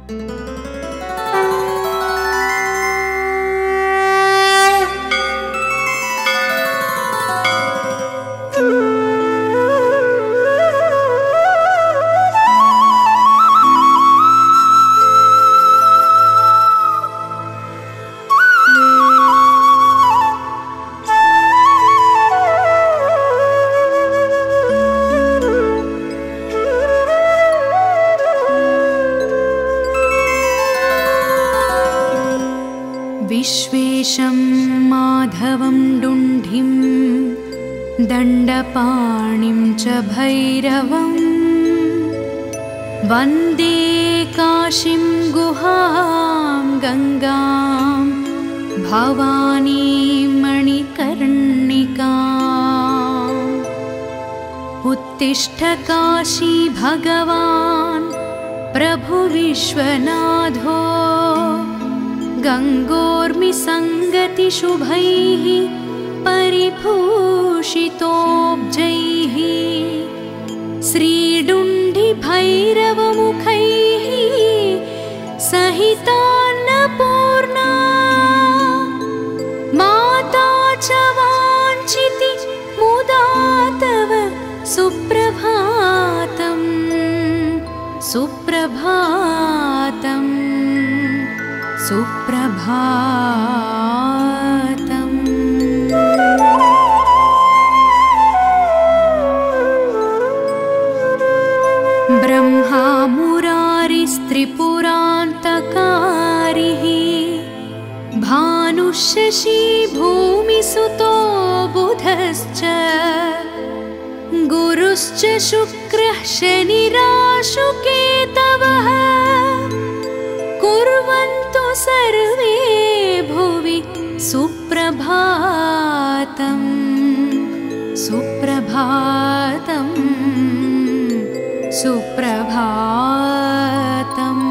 विश्वेशं माधवं डुण्ढिं दण्डपाणिं च भैरवं वन्दे काशीं गुहां गङ्गां भवानीं मणिकर्णिकाम्। उत्तिष्ठ काशी भगवान् प्रभु विश्वनाथो गङ्गोर्मि संगति शुभैः परिभूषितोऽब्जैः श्रीडुण्डि भैरवमुखैः सहितान्नपूर्णा माता च वाञ्छिति मुदा तव सुप्रभातम् सुप्रभातम् सुप्रभातम्। ब्रह्मा मुरारिस्त्रिपुरान्तकारिः भानुशशी भूमिसुतो बुधश्च गुरुश्च शुक्रः शनिराशुकेतवः कुर्वन्तु सर्वे भुवि सुप्रभातम् सुप्रभातम् सुप्रभातम्।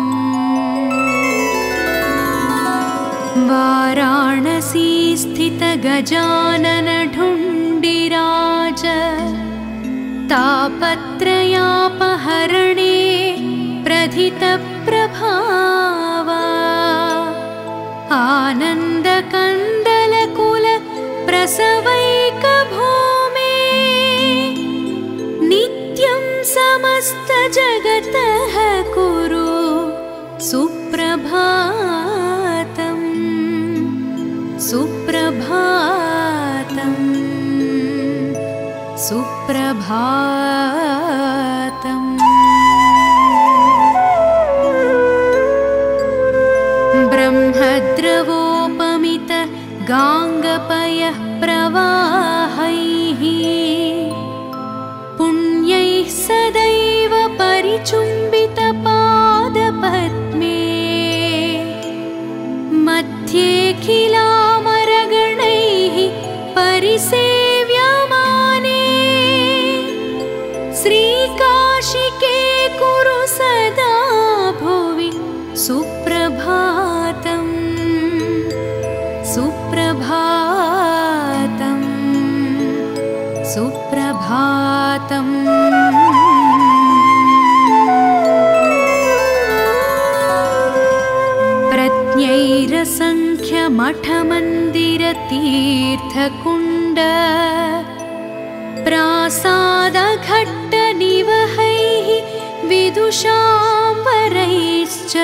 वाराणसी स्थित गजानन ढुण्डिराज तापत्रयापहरणे प्रथित प्रभावा आनन्दकन्दलकुल प्रसवैक भूमे नित्यं समस्त जगतः कुरु सुप्रभातम् सुप्रभातम् सुप्रभातम्। ब्रह्मद्रवोपमित गाङ्गपयः प्रवाहैः पुण्यैः सदैव परिचुम्बित पादपद्मे मध्येऽखिलामरगणैः परिसेव्यमाने श्रीकाशिके कुरु सदा भुवि सुप्रभातम् सुप्रभातम् सुप्रभातम्। प्रज्ञैरसङ्ख्यमठमन्दिरतीर्थकुण्ड प्रासादघट्टनिवहैः विदुषाम्बरैश्च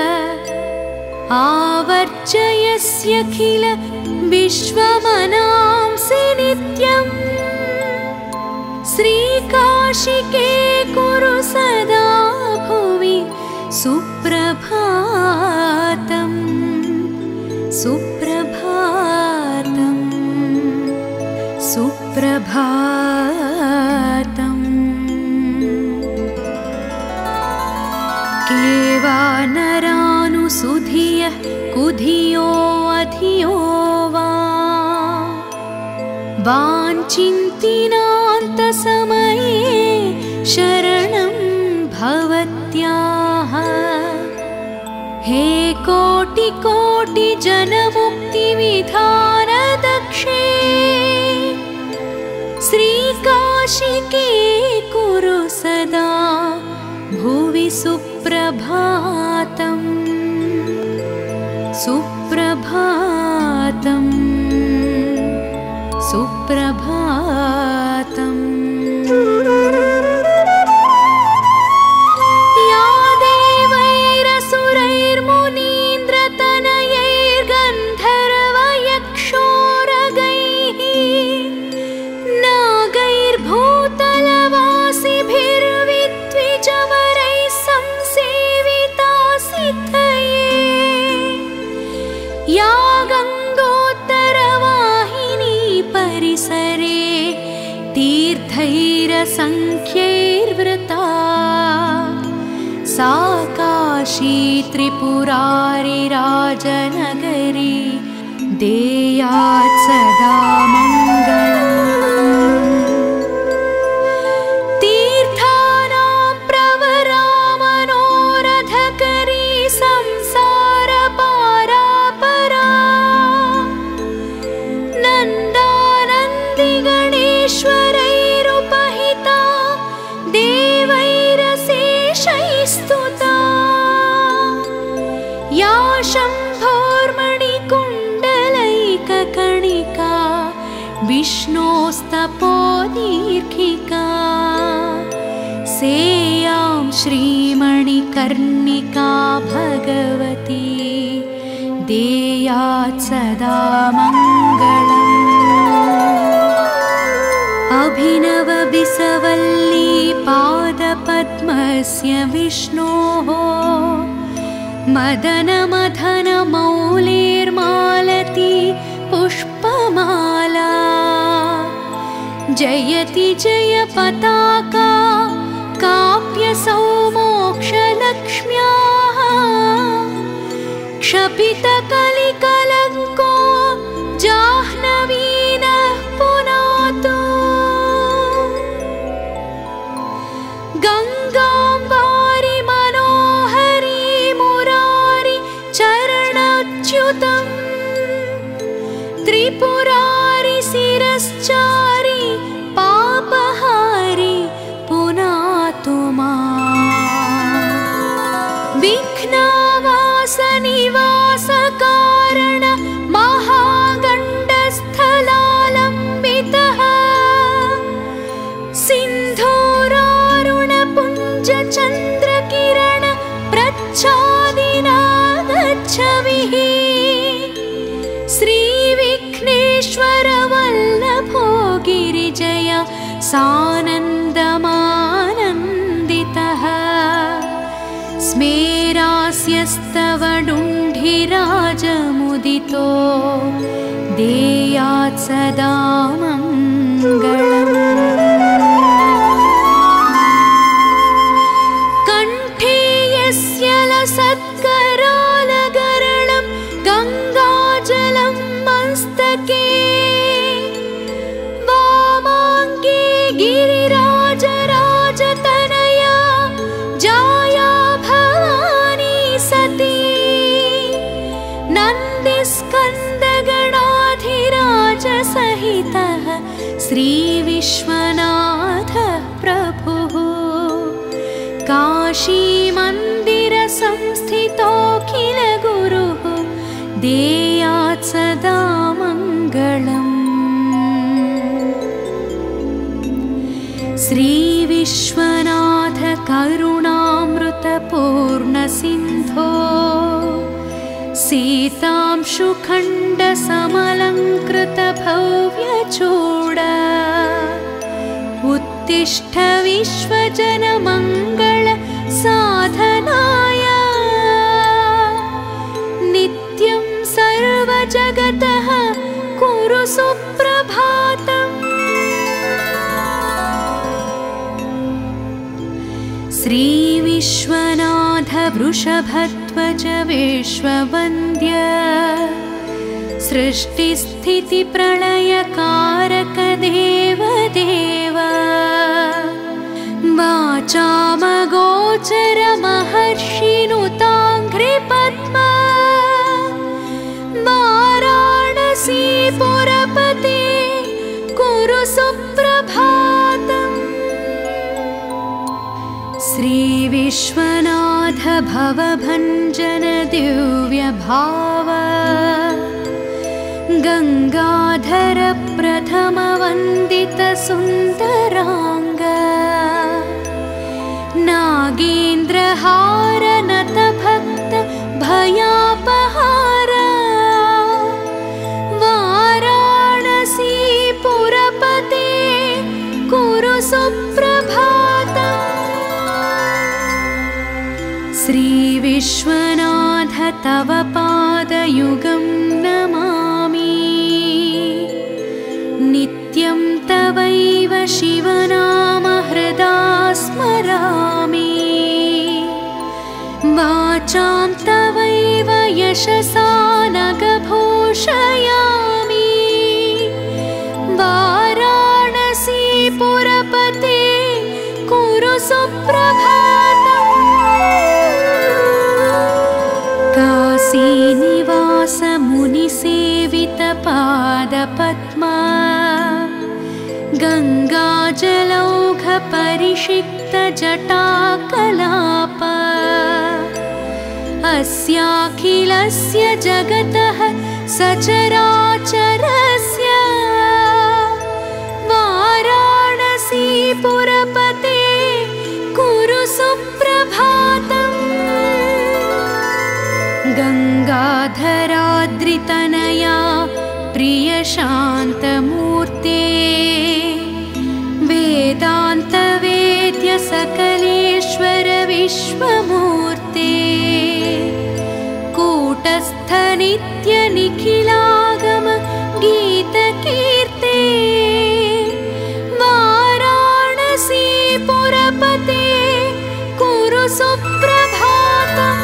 आवर्जयस्यखिल विश्वमनांसि नित्यम् श्रीकाशिके कुरु सदा भुवि सुप्रभातम् सुप्रभातम् सुप्रभातम्। केवानरानुसुधियः कुधियो अधियो वा वाञ्छिन्तिनान्तसमये शरणं भवत्याः हे कोटि कोटि जनमुक्तिविधान दक्षे श्रीकाशिके कुरु सदा भुवि सुप्रभातम् सुप्रभातम् सुप्रभातम्। या देवैरसुरैर्मुनीन्द्रतनयैर्गन्धर्वयक्षोरगैः नागैर्भूतलवासिभिर्विद्विजवरैः संसेविता सिद्धये या गङ्गोत्तरवाहिनी परिसरे तीर्थैरसङ्ख्यैर्वृता सा काशी त्रिपुरारिराजनगरी देयात् सदा मङ्गलम्। तीर्थानां प्रवरा मनोरथकरी संसारपारापरा नन्दानन्दिगणेश्वरैरुपहिता देवैरशेषैस्तुता या शम्भोर्मणिकुण्डलैककणिका विष्णोस्तपोदीर्घिका सेयां श्रीमणिकर्णिका भगवती देयात् सदा मङ्गलम्। अभिनवबिसवल्ली पादपद्मस्य विष्णोः मदनमथनमौलिर्मालती पुष्पमाला जयति जय पताका काप्यसौमोक्षलक्ष्म्याः क्षपितकलिकलङ्को जाह्नवीनः पुनातु गङ्गाम्बारि मनोहरी मुरारि चरणच्युतम् त्रिपुरारि शिरश्चारि पापहारि पुनातु माम्। विघ्नावासनिवासकारण महागण्डस्थलालम्बितः सिन्धूरारुणपुञ्जचन्द्रकिरण प्रच्छादिनागच्छविः श्रीविघ्नेश्वरवल्लभो गिरिजय सानन्दमानन्दितः स्मेरास्यस्तव डुण्ढिराजमुदितो देयात् सदा मङ्गलम्। कण्ठे यस्य लसत्करालगरलं गङ्गाजलं मस्तके वामाङ्गे गिरिराजराजतनया जाया भवानी सती नन्दिस्कन्दगणाधिराजसहितः श्रीविश्वनाथः प्रभुः काशीमन्दिरसंस्थितोऽखिलगुरुः देयात् सदा मङ्गलम्। श्रीविश्वनाथ करुणामृतपूर्णसिन्धो सीतांशुखण्डसमलङ्कृतभव्यचूड उत्तिष्ठ विश्वजनमङ्गल साधनाय नित्यं सर्वजगतः कुरु सुप्रभातम्। श्रीविश्वनाथ वृषभध्वज विश्ववन्द्य सृष्टिस्थितिप्रलयकारक देवदेव वाचामगोचर महर्षिनुताङ्घ्रिपद्म वाराणसीपुरपते कुरु सुप्रभातम्। श्रीविश्वनाथ भवभञ्जन दिव्यभाव गंगाधर प्रथम वंदित सुंदरांग नागेन्द्रहार नत भक्त भयापहार वाराणसी पुरपते कुरु सुप्रभातम्। श्री विश्वनाथ तव पादयुगं नमामि नित्यं तवैव शिवनाम हृदा स्मरामि वाचां तवैव यशसा नघोषयामि वाराणसी पुरपते कुरु सुप्रभातम्। काशीनिवास मुनिसेवित पादपद्मा गंगाजलौघ परिषिक्त जटाकलाप अस्याखिलस्य जगतः सचराचरस्य वाराणसी पुरपते कुरु सुप्रभातम्। गंगाधराद्रितनया प्रिय शान्तमूर्ते वेदांत वेद्य सकलेश्वर विश्वमूर्ते कूटस्थ नित्य निखिलागम गीतकीर्ते वाराणसी पुरपते कुरु सुप्रभातम्।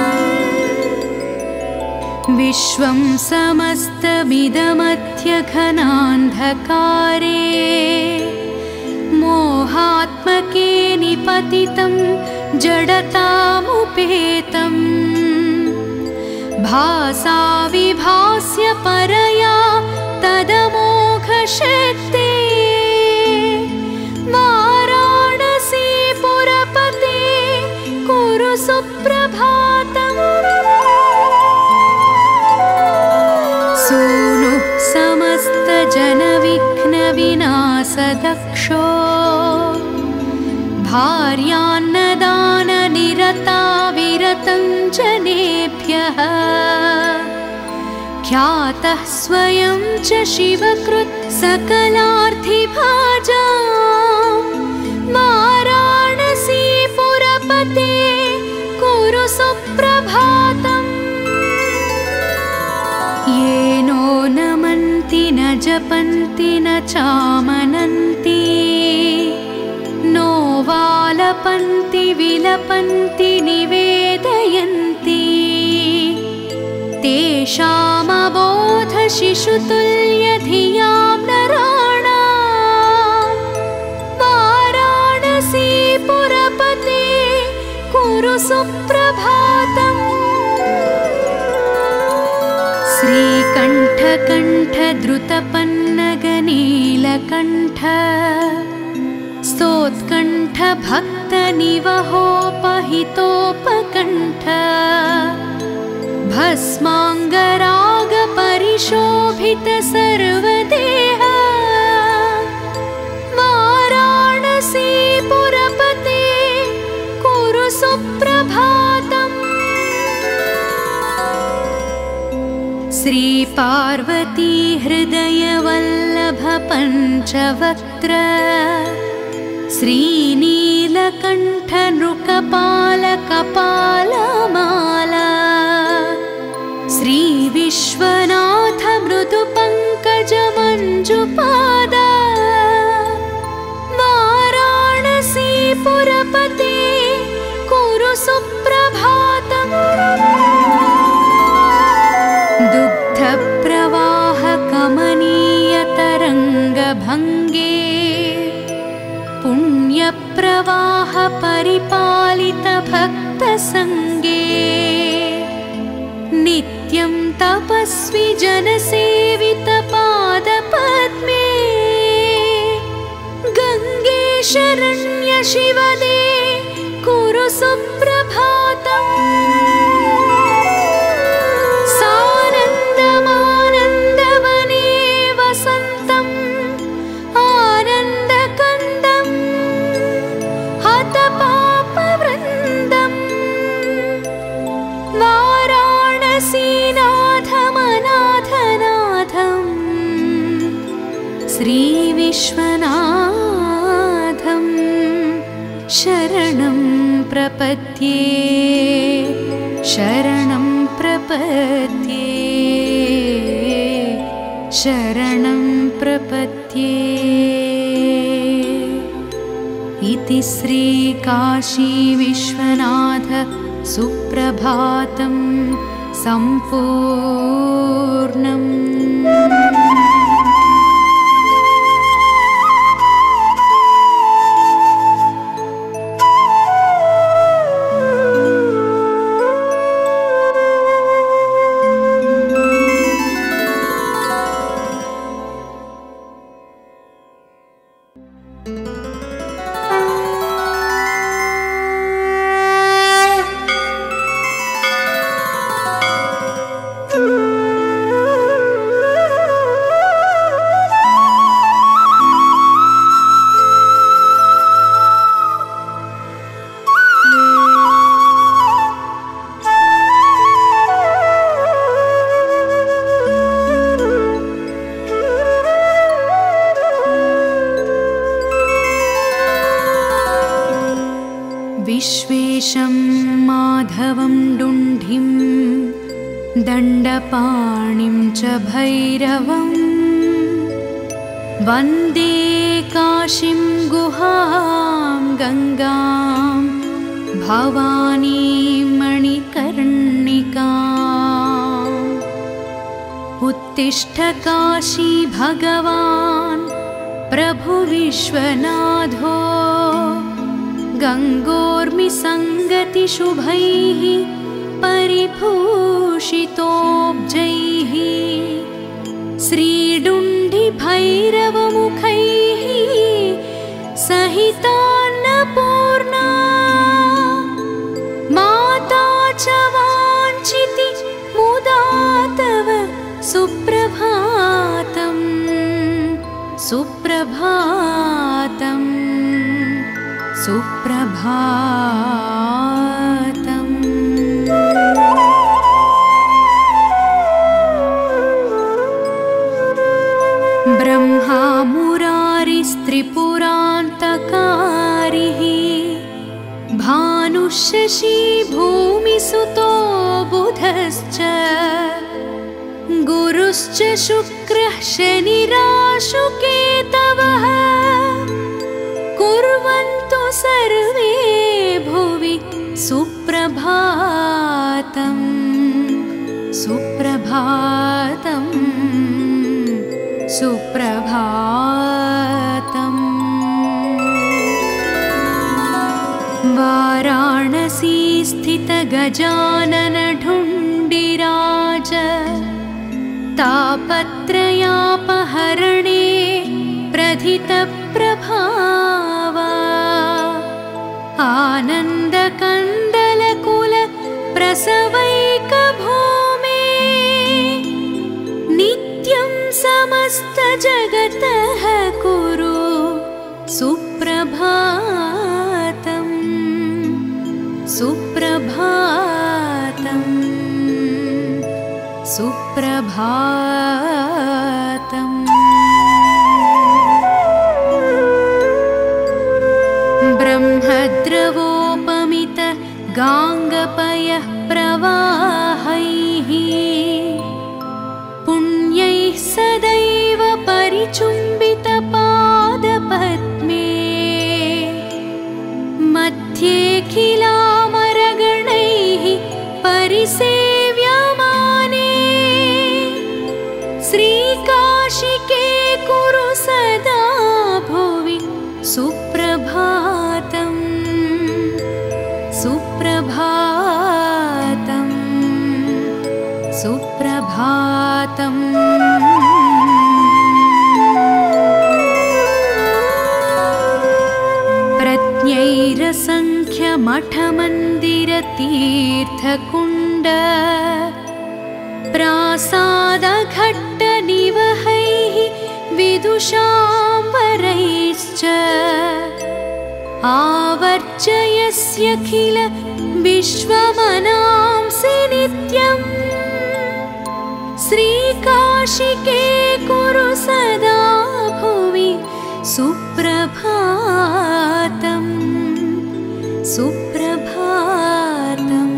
विश्वं समस्तमिदमध्य घनान्धकारे मोहात्मके निपतितं जडतामुपेतं भासा विभास्य परया तदमोघशक्ते वाराणसी पुरपते कुरु सुप्रभातम्। सूनुः समस्त जनविघ्न विनाशदक्षो भार्यान्नदान निरता विरतं जनेभ्यः ख्यातः स्वयं च शिवकृत् सकलार्थिभाजा वाराणसी पुरपते कुरु सुप्रभातम्। येनो नमन्ति न जपन्ति न चामनन्ति नो वालपन्ति विलपन्ति निवेदयन्ति तेषामबोध शिशुतुल्य धियां नराणां वाराणसी पुरपते कुरु सुप्रभातम्। श्रीकण्ठकण्ठ द्रुतपन्नगनीलकण्ठ स्तोत्कण्ठ भक्तनिवहोपहितोपकण्ठ भस्माङ्गराग परिशोभित सर्वदेह वाराणसी पुरपते कुरु सुप्रभातम्। श्री पार्वती हृदय वल्लभ पंचवक्त्र श्रीनीलकण्ठ नृकपाल कपालमाला श्री विश्वनाथ मृदु पंकज मंजुपाद वाराणसी पुरपते कुरु सुप्रभातम्। दुग्ध प्रवाह कमनीय तरंग भंगे पुण्य प्रवाह परिपालित भक्त संगे नित्यं तपस्वी जन सेवित पाद पद्मे गंगे शरण्य शिवदे कुरु सुप्रभातम्। वाराणसीनाथमनाथनाथम् श्रीविश्वनाथं शरणं प्रपद्ये शरणं प्रपद्ये शरणं प्रपद्ये। इति श्रीकाशी विश्वनाथ सुप्रभातं सम्पूर्णम्। विश्वेशं माधवं डुण्ढिं दण्डपाणिं च भैरवं वन्दे काशीं गुहां गङ्गां भवानीं मणिकर्णिकाम्। उत्तिष्ठ काशी भगवान् प्रभु विश्वनाथो गङ्गोर्मिसङ्गतिशुभैः परिभूषितोऽब्जैः श्रीडुण्डिभैरवमुखैः सहितान्नपूर्णा माता च वाञ्छिति मुदा तव सुप्रभातम् सुप्रभातम् सुप्रभातम्। ब्रह्मा मुरारिस्त्रिपुरान्तकारिः भानुशशी भूमिसुतो बुधश्च गुरुश्च शुक्रः शनिराशुकेतवः कुर्वन्तु सर्वे भुवि सुप्रभातं सुप्रभातं सुप्रभातम्। वाराणसी स्थित गजानन ढुण्डिराज तापत्रयापहरणे प्रथित प्रभावा आनन्दकन्दलकुल प्रसवैक भूमे नित्यं समस्त जगतः कुरु सुप्रभातं सुप्रभातं सुप्रभातम्। ब्रह्मद्रवोपमित गाङ्गपयः प्रवाहैः पुण्यैः सदैव परिचुम्बित पादपद्मे मध्येऽखिलामरगणैः परिसेव्यमाने श्रीकाशिके कुरु सदा भुवि सुप्रभातं सुप्रभातं सुप्रभातम्। प्रज्ञैरसङ्ख्यमठमन्दिरतीर्थकुण्ड प्रासादघट्टनिवहैः विदुषाम्बरैश्च आवर्जयस्यखिल विश्वमनांसि काशिके कुरु सदा भुवि सुप्रभातम् सुप्रभातम्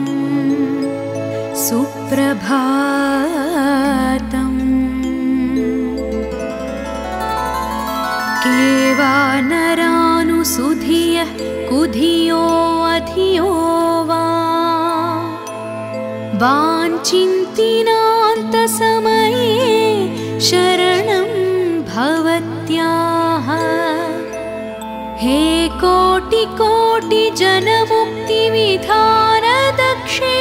सुप्रभातम्। केवानरानुसुधियः कुधियो अधियो वा वाञ्छिन्तिनान्तसमये शरणं भवत्याः। हे कोटिकोटिजनमुक्तिविधानदक्षे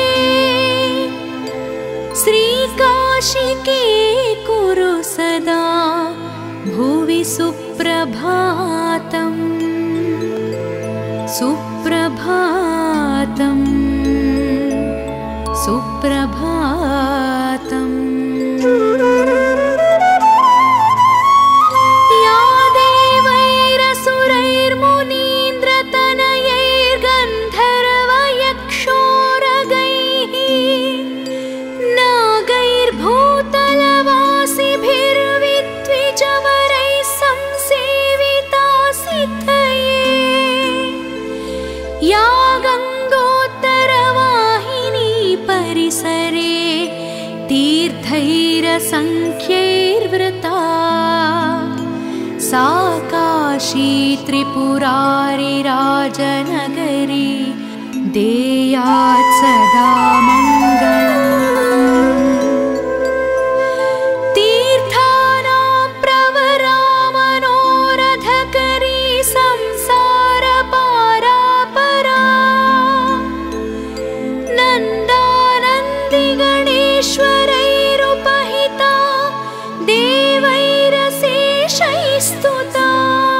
श्रीकाशिके कुरु सदा भुवि सुप्रभातम् सुप्रभातम् सुप्रभातम्। या देवैरसुरैर्मुनीन्द्रतनयैर्गन्धर्वयक्षोरगैः नागैर्भूतलवासिभिर्विद्विजवरैः संसेविता सिद्धये। या गङ्गोत्तरवाहिनी परिसरे तीर्थैरसङ्ख्यैर्वृता सा काशी त्रिपुरारिराजनगरी देयात् सदा मङ्गलम्। तीर्थानां प्रवरा मनोरथकरी संसारपारापरा नन्दानन्दिगणेश्वरैरुपहिता देवैरशेषैस्तुता।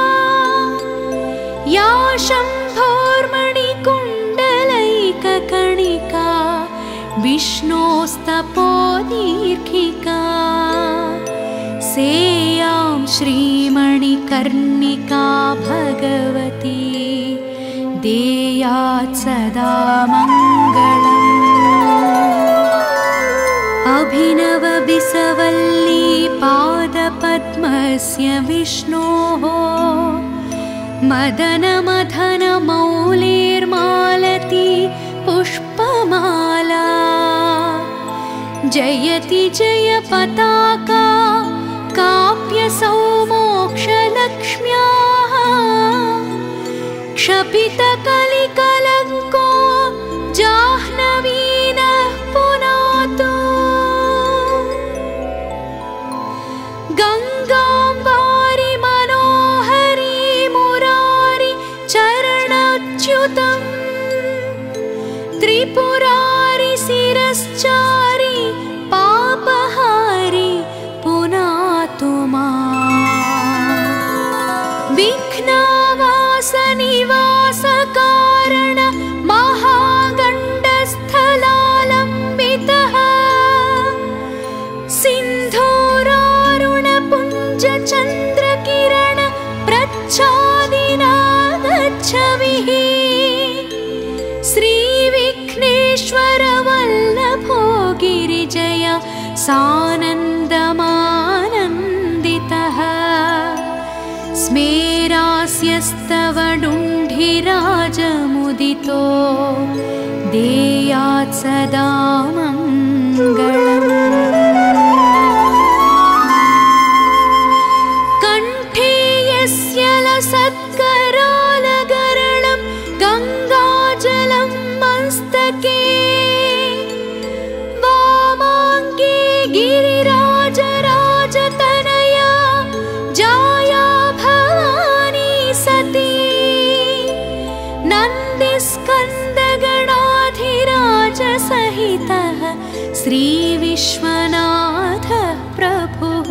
या शम्भोर्मणिकुण्डलैककणिका विष्णोस्तपोदीर्घिका सेयां श्रीमणिकर्णिका भगवती देयात् सदा मङ्गलम्। अभिनवबिसवल्ली पादपद्मस्य विष्णोः मदनमथनमौलिर्मालती पुष्पमाला। जयति जय पताका काप्यसौमोक्षलक्ष्म्याः क्षपितकलिकलङ्को जाह्नवीनः पुनातु। गङ्गां वारि मनोहरी मुरारि चरणच्युतम् त्रिपुरारि शिरश्चारि पापहारि पुनातु माम्। विघ्नवासनिवासकारण महागण्डस्थलालम्बितः सिन्धूरारुणपुञ्जचन्द्रकिरण प्रच्छादिनागच्छविः श्रीविघ्नेश्वरवल्लभो गिरिजय सानन्दमानन्दितः। स्मेरास्यस्तव डुण्ढिराजमुदितो देयात् सदा मङ्गलम्। कण्ठे यस्य लसत्करालगरलं गङ्गाजलं मस्तके वामाङ्गे गिरिराजराजतनया जाया भवानी सती। नन्दिस्कन्दगणाधिराजसहितः श्रीविश्वनाथः प्रभुः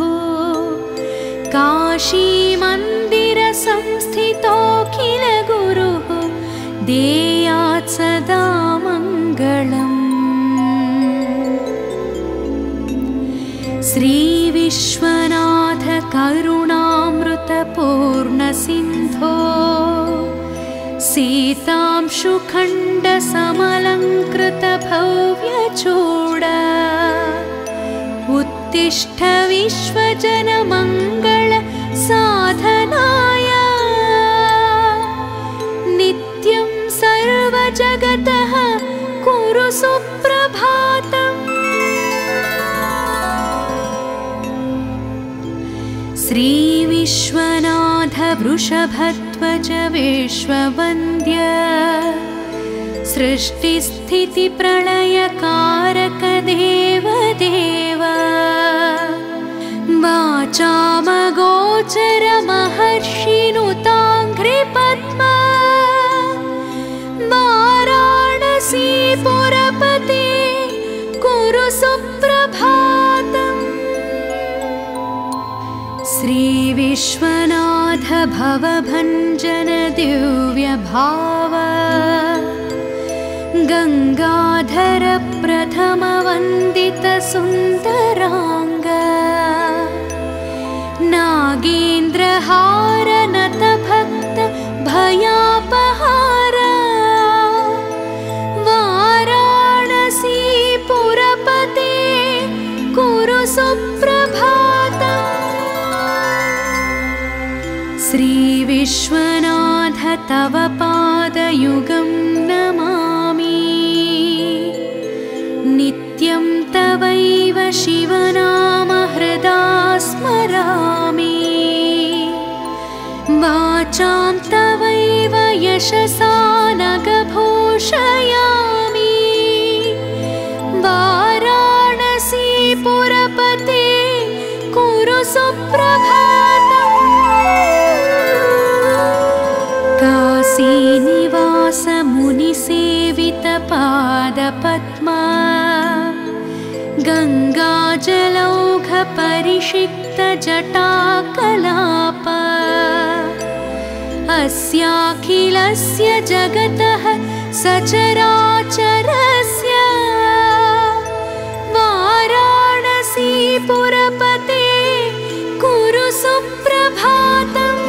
काशीमन्दिरसंस्थितोऽखिलगुरुः देयात् सदा मङ्गलम्। श्रीविश्वनाथ करुणामृतपूर्णसिन्धो सीतांशुखण्डसमलङ्कृतभव्यचूड उत्थित उत्तिष्ठ विश्वजनमङ्गल साधनाय नित्यं सर्वजगतः कुरु सुप्रभातम्। श्री विश्वनाथ वृषभध्वज विश्ववन्द्य सृष्टिस्थिति प्रलयकारक देवदेव वाचामगोचर महर्षिनुताङ्घ्रिपद्म वाराणसीपुरपते कुरु सुप्रभातम्। श्री विश्वनाथ भवभञ्जन दिव्यभाव गंगाधर प्रथम वंदित सुंदरांग नागेन्द्रहार नत भक्त भयापहार वाराणसी पुरपते कुरु सुप्रभातम्। श्री विश्वनाथ तव पादयुगं नमामि नित्यं तवैव शिवनाम हृदा स्मरामि वाचां तवैव यशसा नगभूषयामि वाराणसी पुरपते कुरु सुप्रभातम्। काशीनिवास मुनिसेवित पादपद्मा गंगाजलौघ परिषिक्त जटाकलाप अस्याखिलस्य जगतः सचराचरस्य वाराणसी पुरपते कुरु सुप्रभातम्।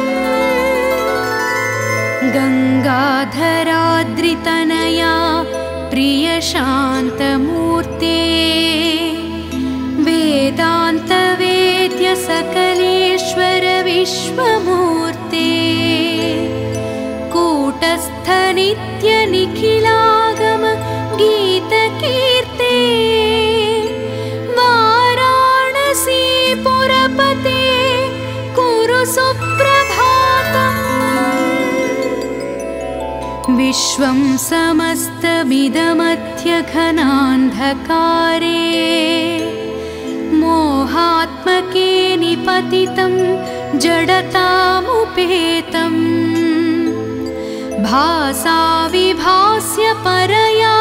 गंगाधराद्रितनया प्रिय शान्तमूर्ते वेदांत वेद्य सकलेश्वर विश्वमूर्ते कूटस्थ नित्य निखिलागम गीतकीर्ते वाराणसी पुरपते कुरु सुप्रभातम्। विश्वं समस्तमिदमध्यघनान्धकारे मोहात्मके निपतितं जडतामुपेतं भासा विभास्य परया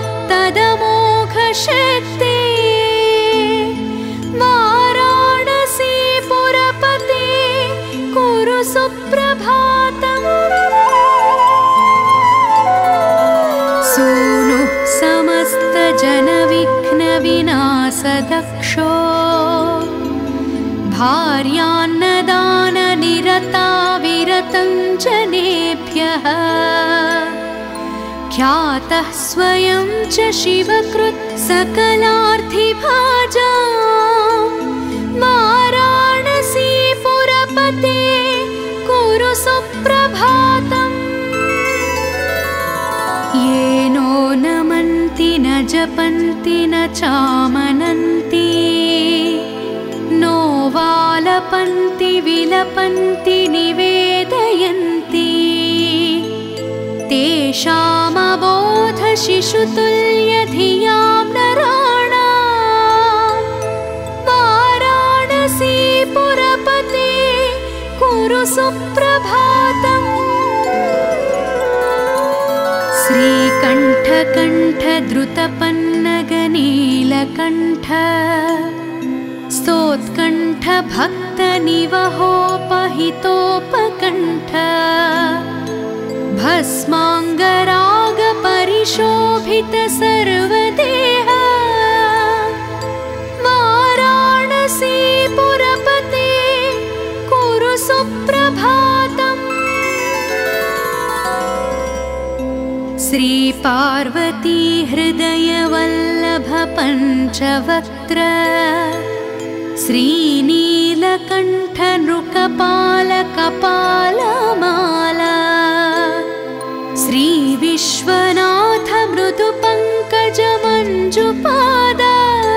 तदमोघशक्ते वाराणसी पुरपते कुरु सुप्रभातम्। सूनुः समस्त जनविघ्न विनाशदक्षो भार्यान्नदान निरता विरतं जनेभ्यः ख्यातः स्वयं च शिवकृत् सकलार्थिभाजा वाराणसी पुरपते कुरु सुप्रभातम्। येनो नमन्ति न जपन्ति न चामनन्ति नो वालपन्ति विलपन्ति निवेदयन्ति तेषामबोध शिशुतुल्य धियां नराणां वाराणसी पुरपते कुरु सुप्रभातम्। श्रीकण्ठ कण्ठ द्रुतपन्नग नीलकण्ठ स्तोत्कण्ठ भक्त निवहोपहितोपकण्ठ भस्माङ्गराग परिशोभित सर्वदेह वाराणसी पुरपते कुरु सुप्रभातम्। श्री पार्वती हृदय वल्लभ पंचवक्त्र श्रीनीलकण्ठनृकपालकपालमाला श्रीविश्वनाथ मृदुपङ्कजमञ्जुपादा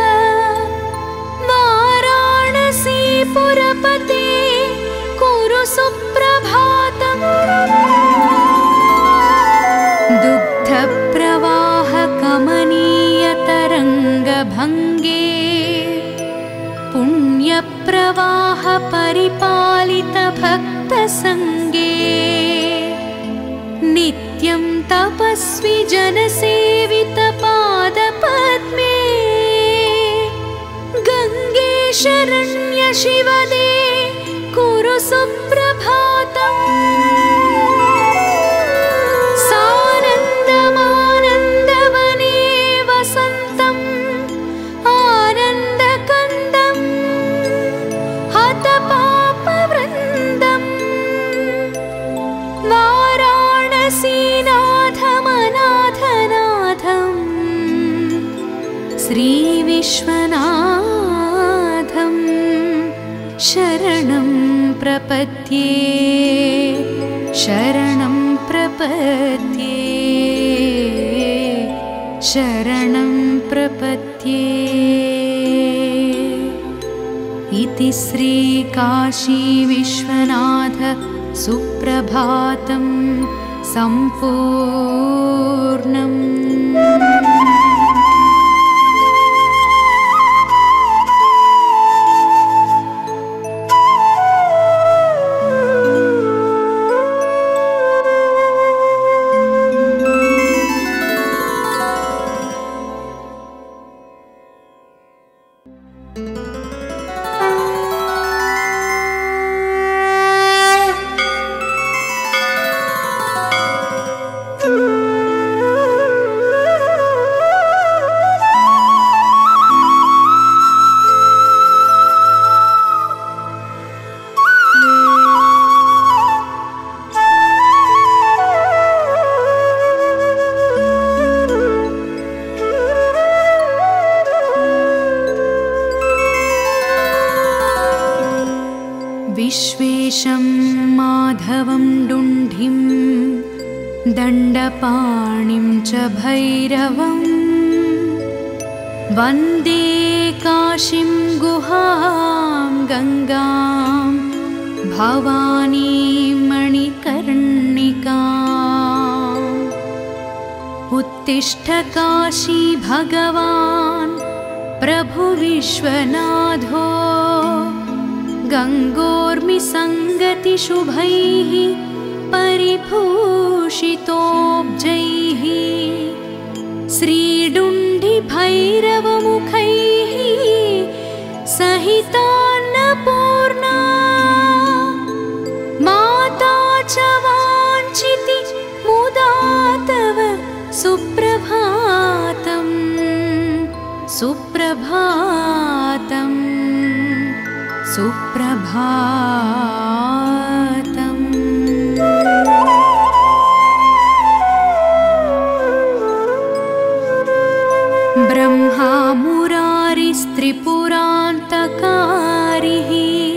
वाराणसीपुरपते कुरु सुप्रभातम् दुग्धप्रवाहकमनीयतरङ्गभङ्गे पुण्यप्रवाह परिपालित भक्तसङ्गे नित्यं तपस्वी जनसेवित पादपद्मे गङ्गे शरण्य शिवदे कुरु सुप्रभातम् सानन्दमानन्दवने वसन्तम् आनन्दकन्दम् हतपापवृन्दम् वाराणसीनाथमनाथनाथम् श्रीविश्वनाथम् शरणं प्रपद्ये शरणं प्रपद्ये शरणं प्रपद्ये इति श्रीकाशीविश्वनाथ सुप्रभातं सम्पूर्णम्। विश्वेशं माधवं डुण्ढिं दण्डपाणिं च भैरवं वन्दे काशीं गुहां गङ्गां भवानीं मणिकर्णिकाम् उत्तिष्ठ काशी भगवान् प्रभु विश्वनाथो गङ्गोर्मिसङ्गतिशुभैः परिभूषितोऽब्जैः श्रीडुण्डिभैरवमुखैः सहितान्नपूर्णा माता च वाञ्छिति मुदा तव सुप्रभातम् सुप्रभातम् सुप्रभातम्। ब्रह्मा मुरारिस्त्रिपुरान्तकारिः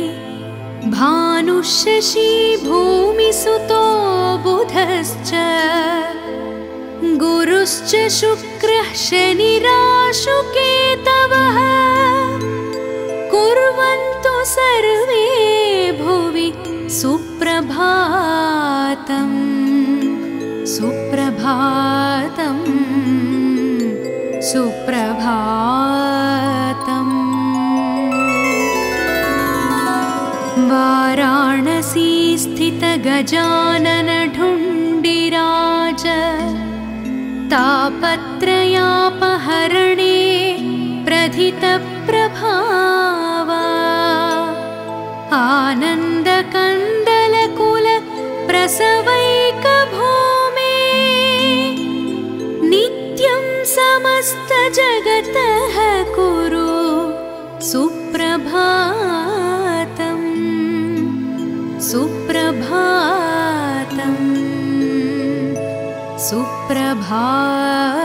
भानुशशी भूमिसुतो बुधश्च गुरुश्च शुक्रः शनिराशुकेतवः कुर्वन्तु सर्वे भुवि सुप्रभातम् सुप्रभातम् सुप्रभातम्। वाराणसी स्थित गजानन ढुण्डिराज तापत्रयापहरणे प्रथित प्रभावा आनन्दकन्दलकुल प्रसवैक भूमे नित्यं समस्त जगतः कुरु सुप्रभातम् सुप्रभातम्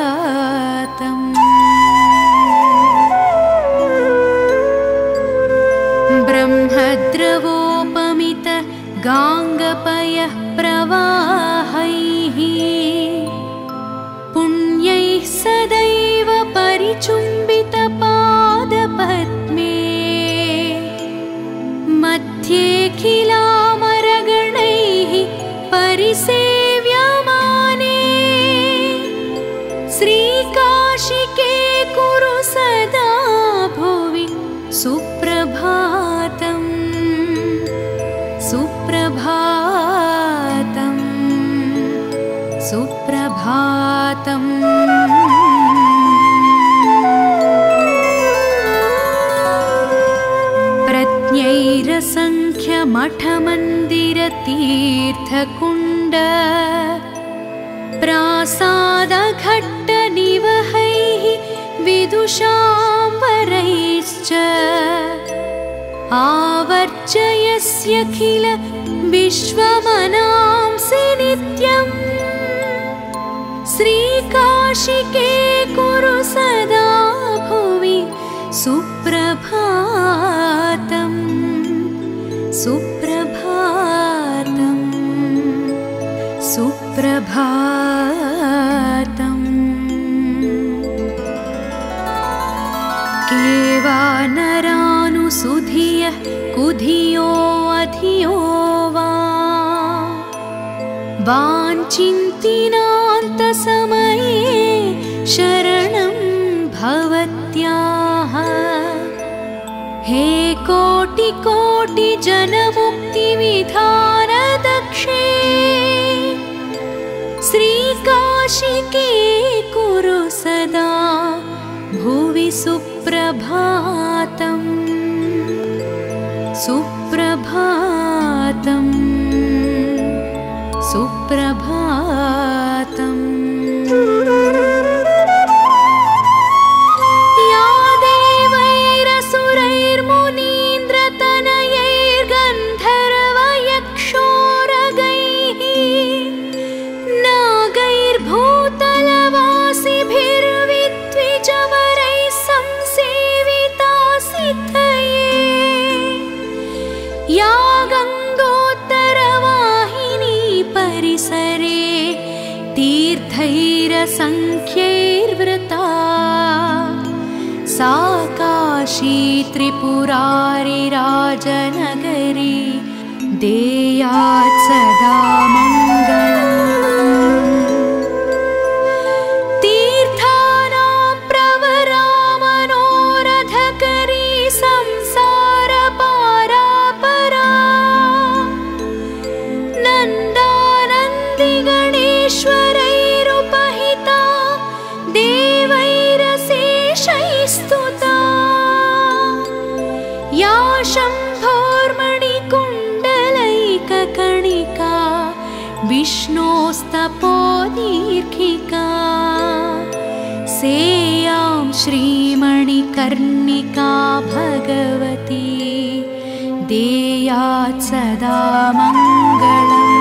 सुप्रभातम्। निखिलामरगणैः परिसेव्यमाने श्रीकाशिके कुरु सदा भुवि सुप्रभातम् सुप्रभातम् सुप्रभातम्। प्रज्ञैरसङ्ख्यमठमन्दिरतीर्थकुण्ड प्रासादघट्टनिवहैः विदुषाम्बरैश्च आवर्जयस्यखिल विश्वमनांसि नित्यम् श्रीकाशिके कुरु सदा भुवि सुप्रभातम् सुप्रभातम् सुप्रभातम्। केवानरानुसुधियः कुधियो अधियो वा वाञ्छिन्तिनान्तसमये शरणं भवत्याः हे कोटिकोटिजनमुक्तिविधानदक्षे श्रीकाशिके कुरु सदा भुवि सुप्रभातम् सुप्रभातम् सुप्रभातम्। या देवैरसुरैर्मुनीन्द्रतनयैर्गन्धर्वयक्षोरगैः नागैर्भूतलवासिभिर्विद्विजवरैः संसेविता सिद्धये या गङ्गोत्तरवाहिनी परिसरे तीर्थैरसङ्ख्यैर्वृता सा काशी त्रिपुरारिराजनगरी देयात् सदा मङ्गलम्। तीर्थानां प्रवरामनोरथकरी संसारपारापरा नन्दानन्दिगणेश्वरैरुपहिता देवैरशेषैस्तुता या शम्भोर्मणिकुण्डलैककणिका विष्णोस्तपोदीर्घिका सेयां श्रीमणिकर्णिका भगवती देयात् सदा मङ्गलम्।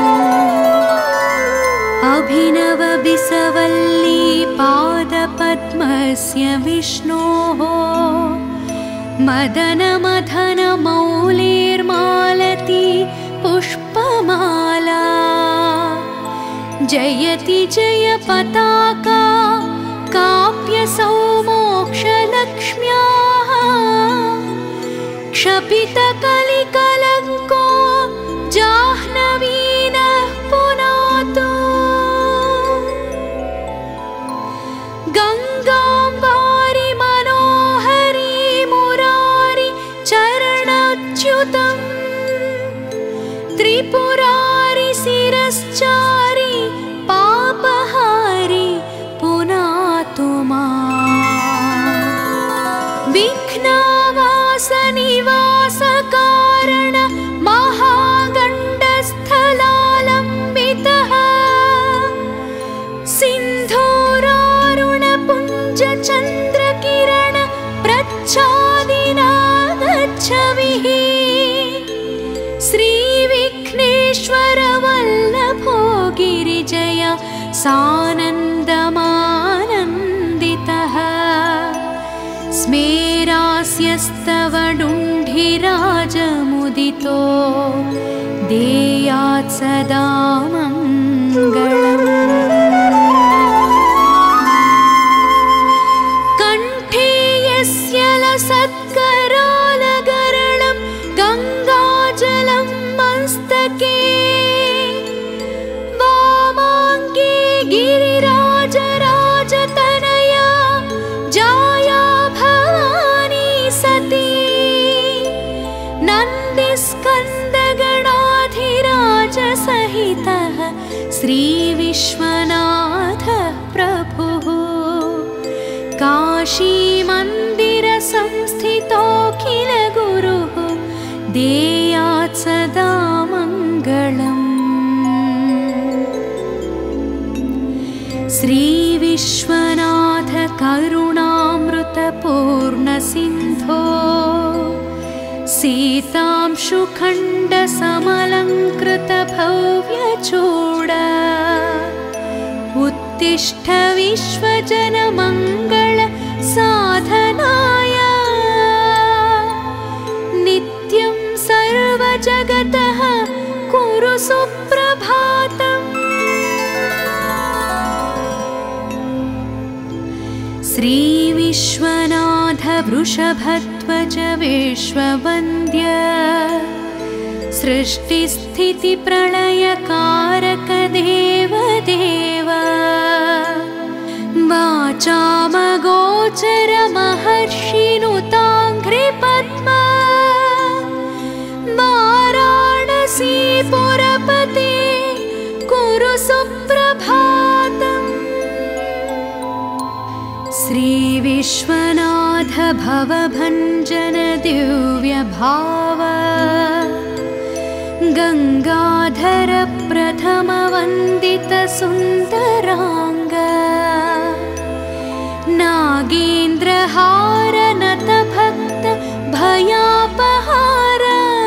अभिनवबिसवल्ली पादपद्मस्य विष्णोः मदनमथनमौलिर्मालती पुष्पमाला जयति जय पताका काप्यसौमोक्षलक्ष्म्याः क्षपितकलिकलङ्को जाह्नवीनः पुनातु गङ्गाम्बारि मनोहरी मुरारि चरणच्युतम् त्रिपुरारि शिरश्चारि पापहारि पुनातु माम्। विघ्नवासनिवासकारण महागण्डस्थलालम्बितः सिन्धूरारुणपुञ्जचन्द्रकिरण प्रच्छादिना गच्छविः श्रीविघ्नेश्वर वल्लभो गिरिजय सानन्दमानन्दितः स्मेरास्यस्तव डुण्ढिराजमुदितो देयात् सदा मङ्गलम्। कण्ठे यस्य लसत्करालगरणं गङ्गाजल श्रीविश्वनाथ प्रभुः काशीमन्दिरसंस्थितोऽखिल गुरुः देयात् सदा मङ्गलम्। श्रीविश्वनाथ करुणामृतपूर्णसिन्धो सीतांशुखण्डसमलङ्कृतभव्यचूड उत्तिष्ठ विश्वजनमङ्गल साधनाय नित्यं सर्वजगतः कुरु सुप्रभातम्। श्रीविश्वनाथ वृषभध्वज विश्ववन्द्य सृष्टिस्थितिप्रलयकारक देवदेव वाचामगोचर महर्षिनुताङ्घ्रिपद्म वाराणसीपुरपते कुरु सुप्रभातम्। श्रीविश्वनाथ भवभञ्जन दिव्यभाव गङ्गाधर प्रथमवन्दित सुन्दराङ्ग नागेन्द्रहार नतभक्त भयापहार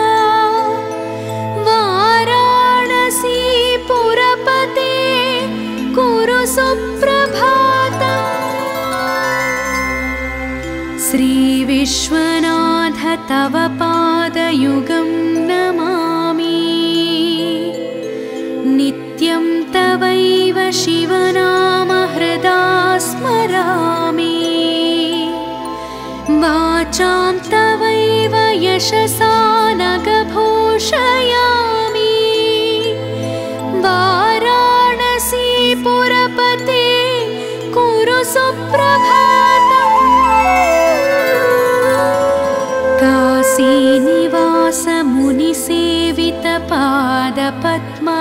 वाराणसीपुरपते कुरु सुप्रभातम्। श्रीविश्वनाथ तव पादयुगं नमामि नित्यं तवैव शिवनाम हृदा स्मरामि वाचां तवैव यशसा नगभूषयामि वाराणसीपुरपते कुरु सुप्रभातम्। काशीनिवास मुनिसेवित पादपद्मा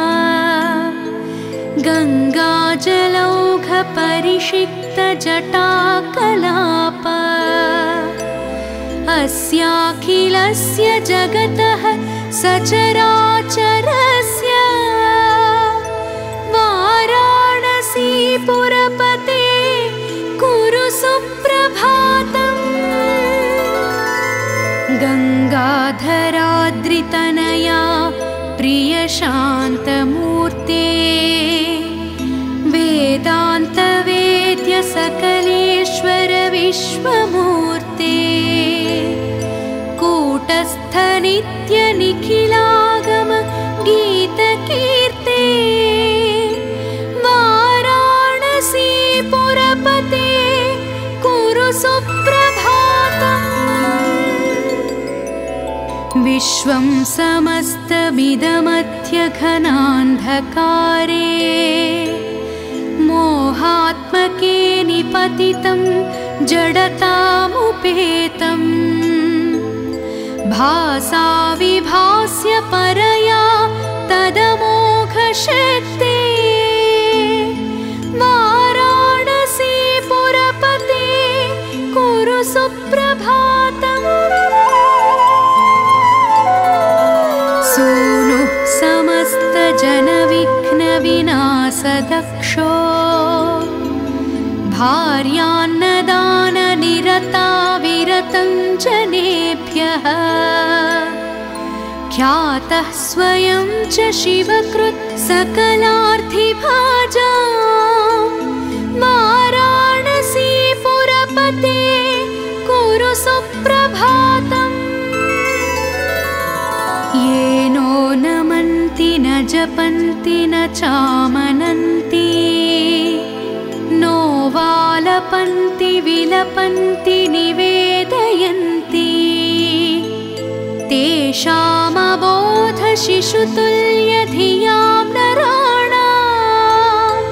गङ्गाजलौघ परिषिक्त जटाकलाप अस्याखिलस्य जगतः सचराचरस्य वाराणसीपुरपते कुरु सुप्रभातम्। गङ्गाधराद्रितनया प्रियशान्तमूर्ते वेदान्तवेद्य सकलेश्वर विश्वमूर्ते कूटस्थ नित्य निखिलागम गीतकीर्ते वाराणसीपुरपते कुरु सुप्रभातम्। विश्वं समस्तमिदमध्यघनान्धकारे मोहात्मके निपतितं जडतामुपेतं भासा विभास्य परया तदमोघशक्ते वाराणसीपुरपते कुरु सुप्रभातम्। सूनुः समस्तजनविघ्नविनाशदक्षो भार्यान्नदाननिरता विरतं जनेभ्यः ख्यातः स्वयं च शिवकृत् सकलार्थिभाजा वाराणसीपुरपते कुरु सुप्रभातम्। येनो नमन्ति न जपन्ति न चामनन्ति नो वालपन्ति विलपन्ति निवेदयन्ति तेषामबोध शिशुतुल्य धियां नराणां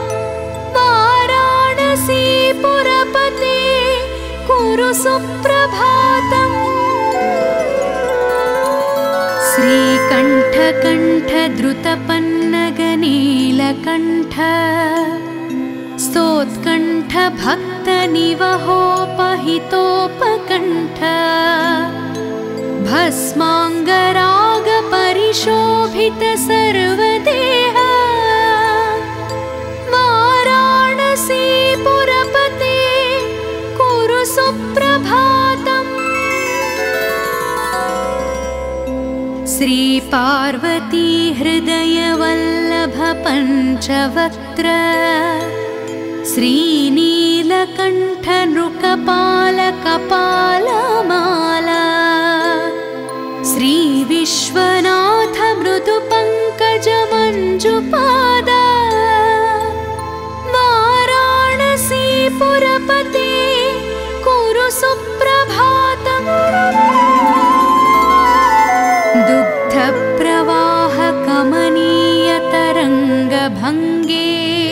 वाराणसीपुरपते कुरु सुप्रभातम्। श्रीकण्ठकण्ठ द्रुतपन्नगनील श्रीनीलकण्ठ स्तोत्कण्ठ भक्तनिवहोपहितोपकण्ठ भस्माङ्गरागपरिशोभित सर्वदेह वाराणसीपुरपते कुरु सुप्रभातम्। श्रीपार्वती हृदयवल्लभ पञ्चवक्त्र श्रीनीलकण्ठ नृकपाल कपालमाला श्रीविश्वनाथ मृदुपङ्कज मञ्जुपाद वाराणसीपुरपते कुरु सुप्रभातम्। दुग्धप्रवाह कमनीयतरङ्गभङ्गे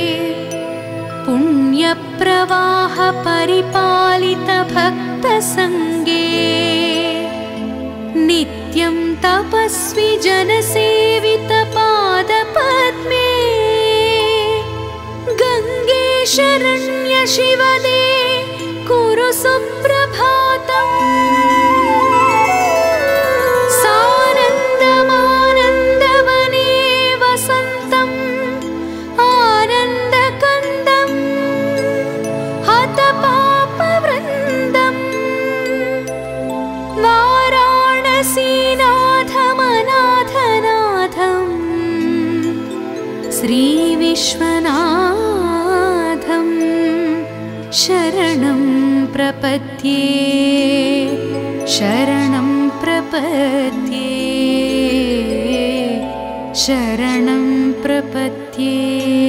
पुण्यप्रवाह परिपालित भक्तसङ्गे नित्यं तपस्वी जनसेवित पादपद्मे गङ्गे शरण्य शिवदे कुरु सुप्रभातम्। सानन्दमानन्दवने वसन्तम् आनन्दकन्दम् हतपापवृन्दम् वाराणसीनाथमनाथनाथम् श्रीविश्वनाथम् शरणं प्रपद्ये शरणं प्रपद्ये शरणं प्रपद्ये।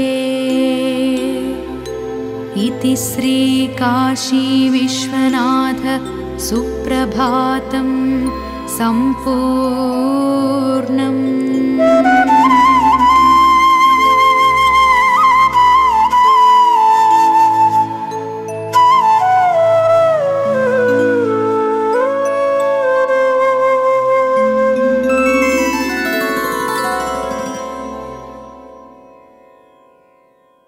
इति श्रीकाशीविश्वनाथ सुप्रभातं सम्पूर्णम्।